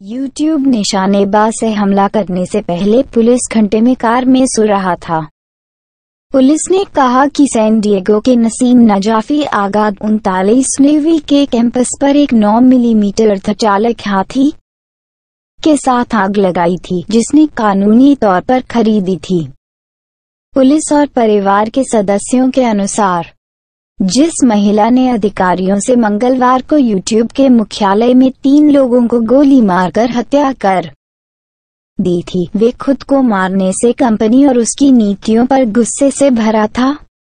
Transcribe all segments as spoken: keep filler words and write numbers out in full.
YouTube निशानेबाज से हमला करने से पहले पुलिस घंटे में कार में सो रहा था। पुलिस ने कहा कि सैन डिएगो के नसीम नजाफी आगाद उनतालीस नेवी के कैंपस पर एक नौ मिलीमीटर अर्धचालक हाथी के साथ आग लगाई थी, जिसने कानूनी तौर पर खरीदी थी। पुलिस और परिवार के सदस्यों के अनुसार, जिस महिला ने अधिकारियों से मंगलवार को यूट्यूब के मुख्यालय में तीन लोगों को गोली मारकर हत्या कर दी थी, वे खुद को मारने से कंपनी और उसकी नीतियों पर गुस्से से भरा था।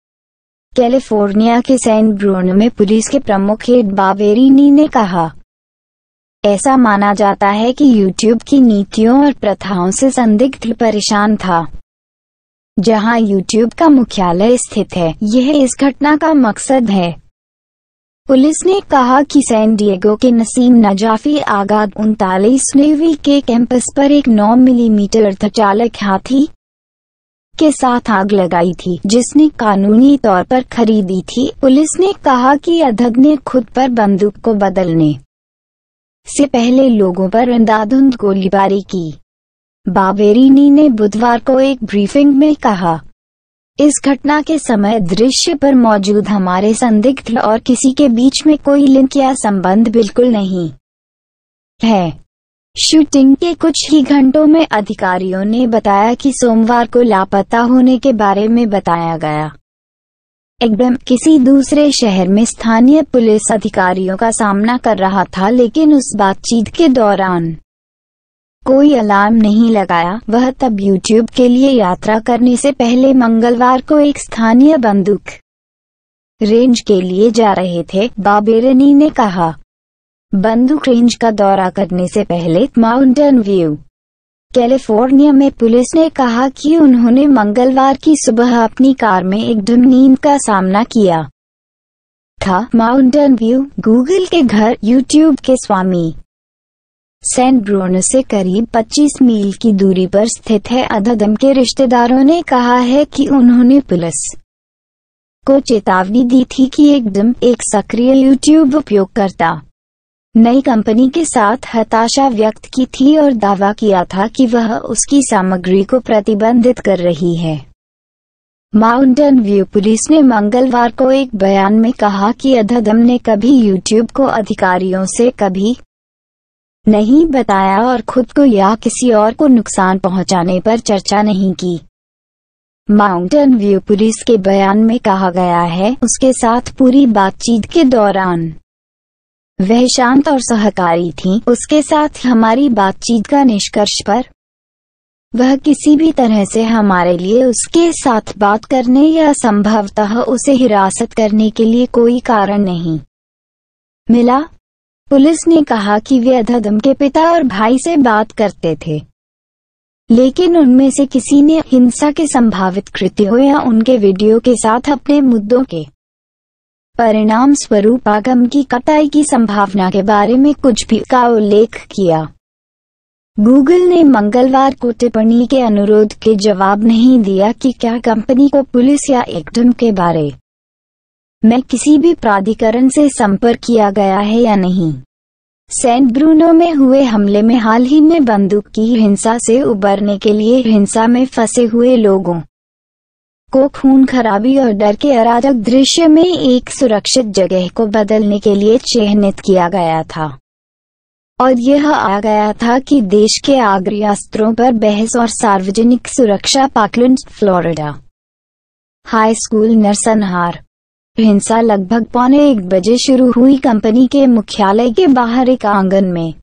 कैलिफोर्निया के सैन ब्रूनो में पुलिस के प्रमुख एड बावेरिनी ने कहा, ऐसा माना जाता है कि यूट्यूब की नीतियों और प्रथाओं से संदिग्ध परेशान था। जहां यूट्यूब का मुख्यालय स्थित है, यह इस घटना का मकसद है। पुलिस ने कहा कि सैन डिएगो के नसीम नजाफी आगाद उनतालीस नेवी के कैंपस पर एक नौ मिलीमीटर अर्धचालक हाथी के साथ आग लगाई थी, जिसने कानूनी तौर पर खरीदी थी। पुलिस ने कहा कि अधग ने खुद पर बंदूक को बदलने से पहले लोगों पर अंधाधुंध गोलीबारी की। बावेरिनी ने बुधवार को एक ब्रीफिंग में कहा, इस घटना के समय दृश्य पर मौजूद हमारे संदिग्ध और किसी के बीच में कोई लिंक या संबंध बिल्कुल नहीं है। शूटिंग के कुछ ही घंटों में अधिकारियों ने बताया कि सोमवार को लापता होने के बारे में बताया गया। एकदम किसी दूसरे शहर में स्थानीय पुलिस अधिकारियों का सामना कर रहा था, लेकिन उस बातचीत के दौरान कोई अलार्म नहीं लगाया। वह तब यूट्यूब के लिए यात्रा करने से पहले मंगलवार को एक स्थानीय बंदूक रेंज के लिए जा रहे थे, बावेरिनी ने कहा। बंदूक रेंज का दौरा करने से पहले माउंटेन व्यू, कैलिफोर्निया में पुलिस ने कहा कि उन्होंने मंगलवार की सुबह अपनी कार में एकदम नींद का सामना किया था। माउंटेन व्यू, गूगल के घर, यूट्यूब के स्वामी, सैन ब्रूनो से करीब पच्चीस मील की दूरी पर स्थित है। अधम के रिश्तेदारों ने कहा है कि उन्होंने पुलिस को चेतावनी दी थी कि एकदम एक सक्रिय यूट्यूब उपयोगकर्ता नई कंपनी के साथ हताशा व्यक्त की थी और दावा किया था कि वह उसकी सामग्री को प्रतिबंधित कर रही है। माउंटेन व्यू पुलिस ने मंगलवार को एक बयान में कहा कि अधम ने कभी यूट्यूब को अधिकारियों से कभी नहीं बताया और खुद को या किसी और को नुकसान पहुंचाने पर चर्चा नहीं की। माउंटेन व्यू पुलिस के बयान में कहा गया है, उसके साथ पूरी बातचीत के दौरान वह शांत और सहकारी थी। उसके साथ हमारी बातचीत का निष्कर्ष पर वह किसी भी तरह से हमारे लिए उसके साथ बात करने या संभवतः उसे हिरासत करने के लिए कोई कारण नहीं मिला। पुलिस ने कहा कि वे अधम के पिता और भाई से बात करते थे, लेकिन उनमें से किसी ने हिंसा के संभावित कृत्यों या उनके वीडियो के साथ अपने मुद्दों के परिणाम स्वरूप आगम की कटाई की संभावना के बारे में कुछ भी का उल्लेख किया। गूगल ने मंगलवार को टिप्पणी के अनुरोध के जवाब नहीं दिया कि क्या कंपनी को पुलिस या एकदम के बारे में किसी भी प्राधिकरण से संपर्क किया गया है या नहीं। सैन ब्रूनो में हुए हमले में हाल ही में बंदूक की हिंसा से उबरने के लिए हिंसा में फंसे हुए लोगों को खून खराबी और डर के अराजक दृश्य में एक सुरक्षित जगह को बदलने के लिए चिह्नित किया गया था, और यह आ गया था कि देश के आग्नेयास्त्रों पर बहस और सार्वजनिक सुरक्षा। पाकलैंड, फ्लोरिडा हाई स्कूल नरसंहार हिंसा लगभग पौने एक बजे शुरू हुई कंपनी के मुख्यालय के बाहर एक आंगन में।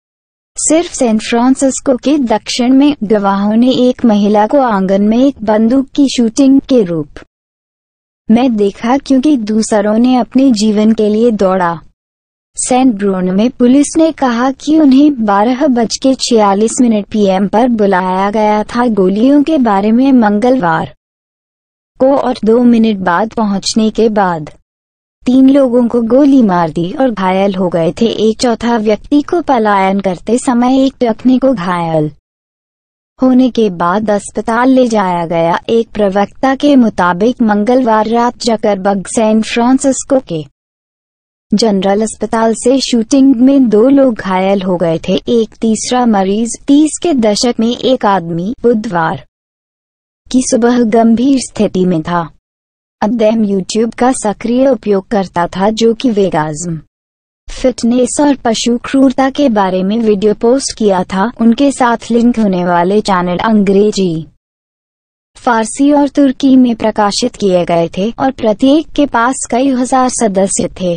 सिर्फ सैन फ्रांसिस्को के दक्षिण में गवाहों ने एक महिला को आंगन में एक बंदूक की शूटिंग के रूप में देखा, क्योंकि दूसरों ने अपने जीवन के लिए दौड़ा। सैन ब्रूनो में पुलिस ने कहा कि उन्हें बारह बज के छियालीस मिनट पी एम पर बुलाया गया था। गोलियों के बारे में मंगलवार को और दो मिनट बाद पहुंचने के बाद तीन लोगों को गोली मार दी और घायल हो गए थे। एक चौथा व्यक्ति को पलायन करते समय एक टखने को घायल होने के बाद अस्पताल ले जाया गया। एक प्रवक्ता के मुताबिक मंगलवार रात जकरबर्ग सैन फ्रांसिस्को के जनरल अस्पताल से शूटिंग में दो लोग घायल हो गए थे। एक तीसरा मरीज तीस के दशक में एक आदमी बुधवार की सुबह गंभीर स्थिति में था। अदम यूट्यूब का सक्रिय उपयोगकर्ता था जो कि वेगाज्म, फिटनेस और पशु क्रूरता के बारे में वीडियो पोस्ट किया था। उनके साथ लिंक होने वाले चैनल अंग्रेजी, फारसी और तुर्की में प्रकाशित किए गए थे और प्रत्येक के पास कई हजार सदस्य थे।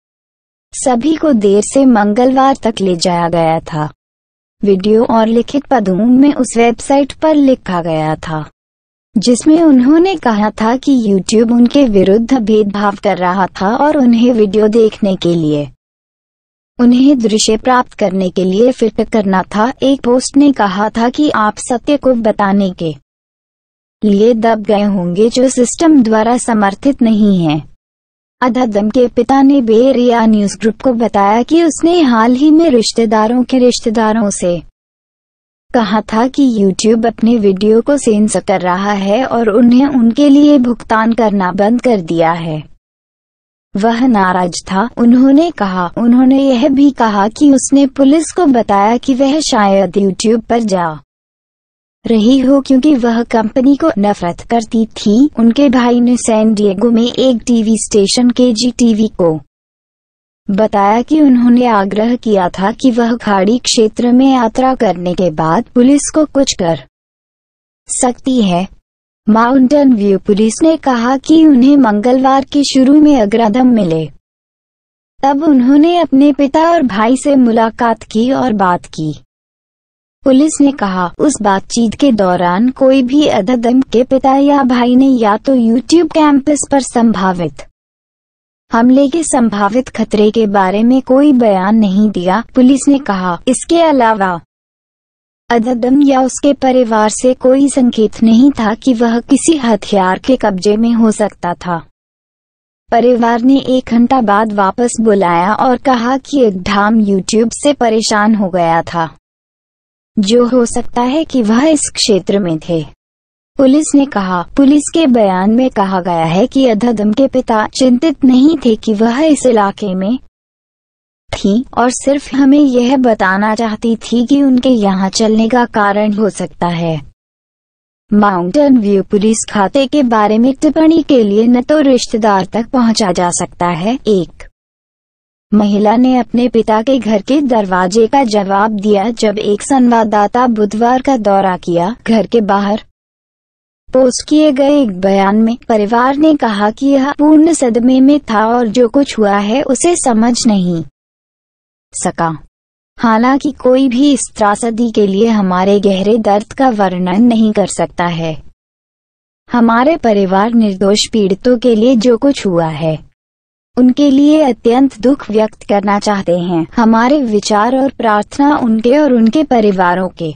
सभी को देर से मंगलवार तक ले जाया गया था। वीडियो और लिखित पदों में उस वेबसाइट पर लिखा गया था जिसमें उन्होंने कहा था कि यूट्यूब उनके विरुद्ध भेदभाव कर रहा था और उन्हें वीडियो देखने के लिए उन्हें दृश्य प्राप्त करने के लिए फिट करना था। एक पोस्ट ने कहा था कि आप सत्य को बताने के लिए दब गए होंगे जो सिस्टम द्वारा समर्थित नहीं है। अदम के पिता ने बे एरिया न्यूज ग्रुप को बताया कि उसने हाल ही में रिश्तेदारों के रिश्तेदारों से कहा था कि यूट्यूब अपने वीडियो को सेंसर कर रहा है और उन्हें उनके लिए भुगतान करना बंद कर दिया है। वह नाराज था, उन्होंने कहा। उन्होंने यह भी कहा कि उसने पुलिस को बताया कि वह शायद यूट्यूब पर जा रही हो क्योंकि वह कंपनी को नफरत करती थी। उनके भाई ने सैन डिएगो में एक टीवी स्टेशन के जी टीवी को बताया कि उन्होंने आग्रह किया था कि वह खाड़ी क्षेत्र में यात्रा करने के बाद पुलिस को कुछ कर सकती है। माउंटेन व्यू पुलिस ने कहा कि उन्हें मंगलवार के शुरू में अग्रदम मिले। तब उन्होंने अपने पिता और भाई से मुलाकात की और बात की। पुलिस ने कहा, उस बातचीत के दौरान कोई भी अदम के पिता या भाई ने या तो यूट्यूब कैंपस पर संभावित हमले के संभावित खतरे के बारे में कोई बयान नहीं दिया, पुलिस ने कहा। इसके अलावा अदम या उसके परिवार से कोई संकेत नहीं था कि वह किसी हथियार के कब्जे में हो सकता था। परिवार ने एक घंटा बाद वापस बुलाया और कहा कि अदम यूट्यूब से परेशान हो गया था, जो हो सकता है कि वह इस क्षेत्र में थे। पुलिस ने कहा, पुलिस के बयान में कहा गया है कि अदम के पिता चिंतित नहीं थे कि वह इस इलाके में थी और सिर्फ हमें यह बताना चाहती थी कि उनके यहाँ चलने का कारण हो सकता है। माउंटेन व्यू पुलिस खाते के बारे में टिप्पणी के लिए न तो रिश्तेदार तक पहुंचा जा सकता है। एक महिला ने अपने पिता के घर के दरवाजे का जवाब दिया जब एक संवाददाता बुधवार का दौरा किया। घर के बाहर पोस्ट किए गए एक बयान में परिवार ने कहा कि यह पूर्ण सदमे में था और जो कुछ हुआ है उसे समझ नहीं सका। हालांकि कोई भी इस त्रासदी के लिए हमारे गहरे दर्द का वर्णन नहीं कर सकता है। हमारे परिवार निर्दोष पीड़ितों के लिए जो कुछ हुआ है उनके लिए अत्यंत दुख व्यक्त करना चाहते हैं। हमारे विचार और प्रार्थना उनके और उनके परिवारों के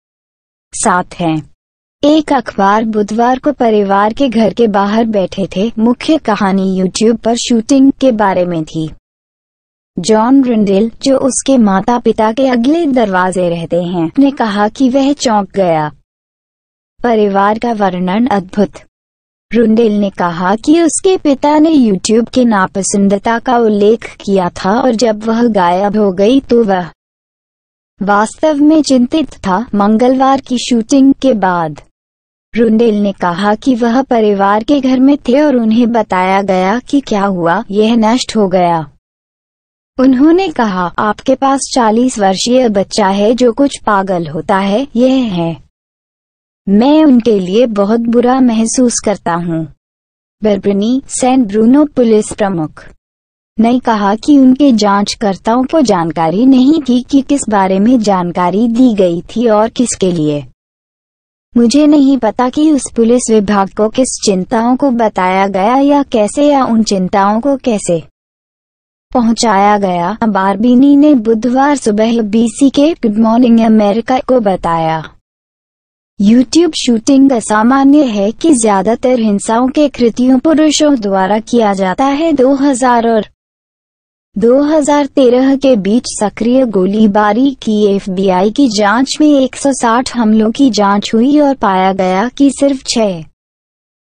साथ हैं। एक अखबार बुधवार को परिवार के घर के बाहर बैठे थे। मुख्य कहानी यूट्यूब पर शूटिंग के बारे में थी। जॉन रुंडेल, जो उसके माता पिता के अगले दरवाजे रहते हैं, ने कहा कि वह चौंक गया। परिवार का वर्णन अद्भुत। रुंडेल ने कहा कि उसके पिता ने यूट्यूब के नापसंदता का उल्लेख किया था और जब वह गायब हो गई तो वह वास्तव में चिंतित था। मंगलवार की शूटिंग के बाद रुंडेल ने कहा कि वह परिवार के घर में थे और उन्हें बताया गया कि क्या हुआ, यह नष्ट हो गया। उन्होंने कहा, आपके पास चालीस वर्षीय बच्चा है जो कुछ पागल होता है, यह है। मैं उनके लिए बहुत बुरा महसूस करता हूँ। बर्बनी, सैन ब्रूनो पुलिस प्रमुख ने कहा कि उनके जांचकर्ताओं को जानकारी नहीं थी कि किस बारे में जानकारी दी गई थी और किसके लिए। मुझे नहीं पता कि उस पुलिस विभाग को किस चिंताओं को बताया गया या कैसे या उन चिंताओं को कैसे पहुंचाया गया। बार्बिनी ने बुधवार सुबह बीसी के गुड मॉर्निंग अमेरिका को बताया। यूट्यूब शूटिंग असामान्य है कि ज्यादातर हिंसाओं के कृत्यों पुरुषों द्वारा किया जाता है। दो हज़ार और दो हज़ार तेरह के बीच सक्रिय गोलीबारी की एफबीआई की जांच में एक सौ साठ हमलों की जांच हुई और पाया गया कि सिर्फ छह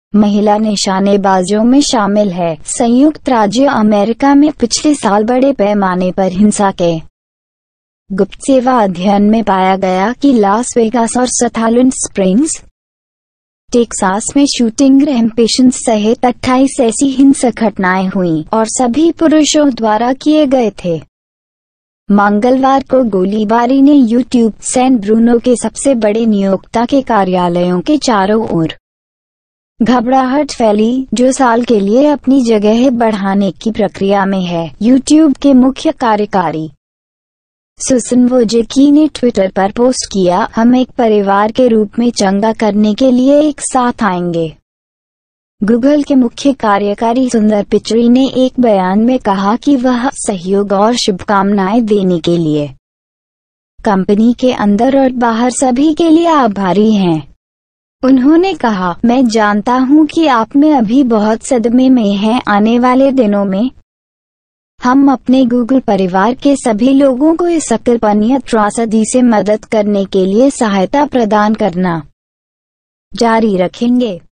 महिला निशानेबाजों में शामिल है। संयुक्त राज्य अमेरिका में पिछले साल बड़े पैमाने पर हिंसा के गुप्त सेवा अध्ययन में पाया गया कि लास वेगास और सथार्लैंड स्प्रिंग्स, टेक्सास में शूटिंग रैम्पेशंस सहित अट्ठाईस ऐसी हिंसक घटनाएं हुई और सभी पुरुषों द्वारा किए गए थे। मंगलवार को गोलीबारी ने यूट्यूब सैन ब्रूनो के सबसे बड़े नियोक्ता के कार्यालयों के चारों ओर घबराहट फैली, जो साल के लिए अपनी जगह बढ़ाने की प्रक्रिया में है। यूट्यूब के मुख्य कार्यकारी सुसन वोजेकी ने ट्विटर पर पोस्ट किया, हम एक परिवार के रूप में चंगा करने के लिए एक साथ आएंगे। गूगल के मुख्य कार्यकारी सुंदर पिचई ने एक बयान में कहा कि वह सहयोग और शुभकामनाएं देने के लिए कंपनी के अंदर और बाहर सभी के लिए आभारी हैं। उन्होंने कहा, मैं जानता हूं कि आप में अभी बहुत सदमे में हैं। आने वाले दिनों में हम अपने गूगल परिवार के सभी लोगों को इस अकल्पनीय त्रासदी से मदद करने के लिए सहायता प्रदान करना जारी रखेंगे।